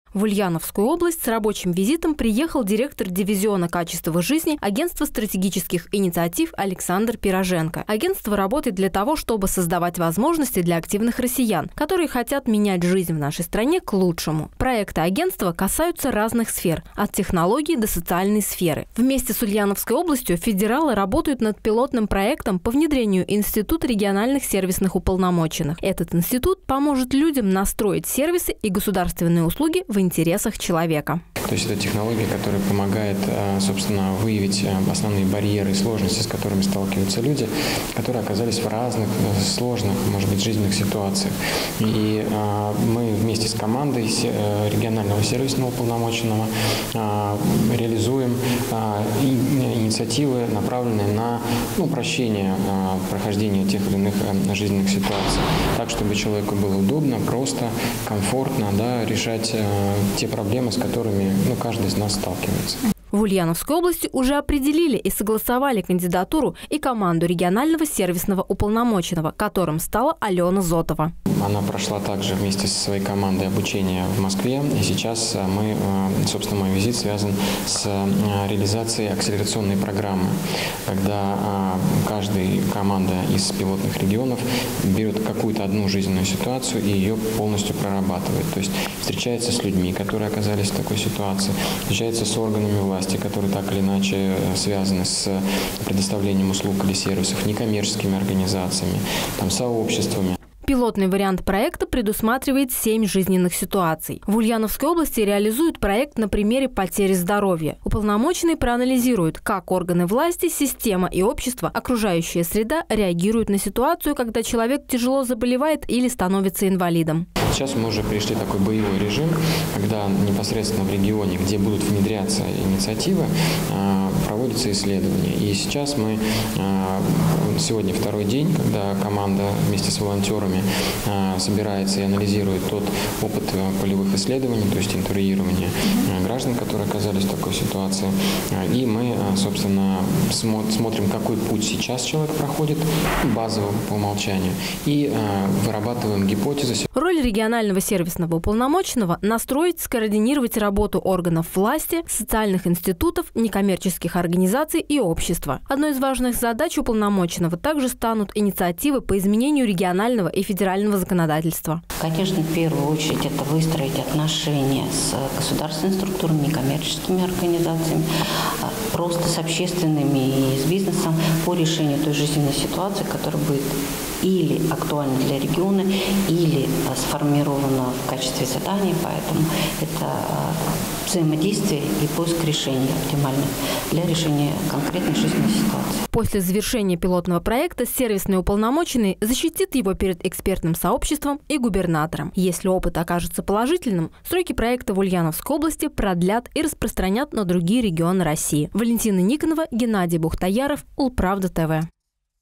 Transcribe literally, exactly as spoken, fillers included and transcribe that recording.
В Ульяновскую область с рабочим визитом приехал директор дивизиона качества жизни Агентства стратегических инициатив Александр Пироженко. Агентство работает для того, чтобы создавать возможности для активных россиян, которые хотят менять жизнь в нашей стране к лучшему. Проекты агентства касаются разных сфер, от технологий до социальной сферы. Вместе с Ульяновской областью федералы работают над пилотным проектом по внедрению Института региональных сервисных уполномоченных. Этот институт поможет людям настроить сервисы и государственные услуги в интересах человека. То есть это технология, которая помогает, собственно, выявить основные барьеры и сложности, с которыми сталкиваются люди, которые оказались в разных сложных, может быть, жизненных ситуациях. И мы вместе с командой регионального сервисного уполномоченного реализуем инициативы, направленные на упрощение прохождения тех или иных жизненных ситуаций, так, чтобы человеку было удобно, просто, комфортно, да, решать те проблемы, с которыми ну, каждый из нас сталкивается. В Ульяновской области уже определили и согласовали кандидатуру и команду регионального сервисного уполномоченного, которым стала Алена Зотова. Она прошла также вместе со своей командой обучение в Москве. И сейчас мы, собственно, мой визит связан с реализацией акселерационной программы, когда каждая команда из пилотных регионов берет какую-то одну жизненную ситуацию и ее полностью прорабатывает. То есть встречается с людьми, которые оказались в такой ситуации, встречается с органами власти, которые так или иначе связаны с предоставлением услуг или сервисов, некоммерческими организациями, там, сообществами. Пилотный вариант проекта предусматривает семь жизненных ситуаций. В Ульяновской области реализуют проект на примере потери здоровья. Уполномоченный проанализирует, как органы власти, система и общество, окружающая среда реагируют на ситуацию, когда человек тяжело заболевает или становится инвалидом. Сейчас мы уже пришли в такой боевой режим, когда непосредственно в регионе, где будут внедряться инициативы, проводятся исследования. И сейчас мы, сегодня второй день, когда команда вместе с волонтерами собирается и анализирует тот опыт полевых исследований, то есть интервьюирования граждан, которые оказались в такой ситуации. И мы, собственно, смотрим, какой путь сейчас человек проходит, базово по умолчанию, и вырабатываем гипотезы. Роль регионального сервисного уполномоченного – настроить, скоординировать работу органов власти, социальных институтов, некоммерческих организаций и общества. Одной из важных задач уполномоченного также станут инициативы по изменению регионального и федерального законодательства. Конечно, в первую очередь это выстроить отношения с государственными структурами, некоммерческими организациями, просто с общественными и с бизнесом по решению той жизненной ситуации, которая будет или актуальна для региона, или сформирована в качестве задания. Поэтому это взаимодействие и поиск решений оптимальных для решения конкретной жизненной ситуации. После завершения пилотного проекта сервисный уполномоченный защитит его перед экспертным сообществом и губернатором. Если опыт окажется положительным, сроки проекта в Ульяновской области продлят и распространят на другие регионы России. Валентина Никонова, Геннадий Бухтаяров, Улправда ТВ.